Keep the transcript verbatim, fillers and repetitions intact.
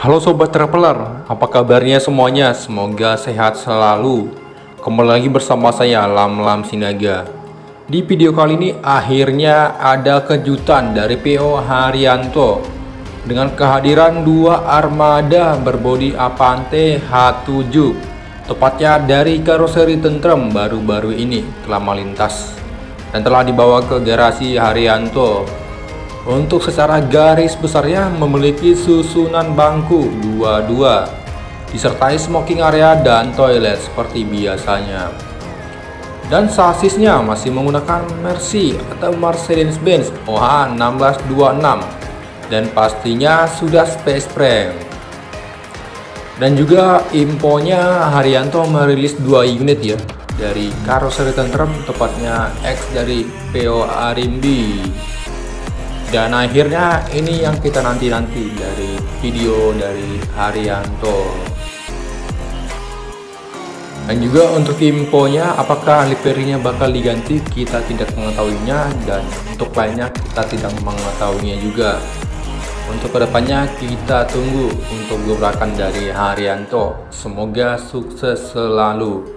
Halo Sobat Traveler, apa kabarnya semuanya? Semoga sehat selalu. Kembali lagi bersama saya Lam Lam Sinaga. Di video kali ini akhirnya ada kejutan dari P O Haryanto dengan kehadiran dua armada berbodi Avante H tujuh, tepatnya dari karoseri Tentrem baru-baru ini telah melintas dan telah dibawa ke garasi Haryanto. Untuk secara garis besarnya memiliki susunan bangku dua dua disertai smoking area dan toilet seperti biasanya. Dan sasisnya masih menggunakan Mercy atau Mercedes-Benz O H enam belas dua puluh enam dan pastinya sudah space frame. Dan juga infonya Haryanto merilis dua unit ya dari karoseri Tentrem, tepatnya X dari P O Arimbi. Dan akhirnya ini yang kita nanti-nanti dari video dari Haryanto. Dan juga untuk infonya, apakah liverinya bakal diganti, kita tidak mengetahuinya, dan untuk lainnya kita tidak mengetahuinya juga. Untuk kedepannya kita tunggu untuk gebrakan dari Haryanto. Semoga sukses selalu.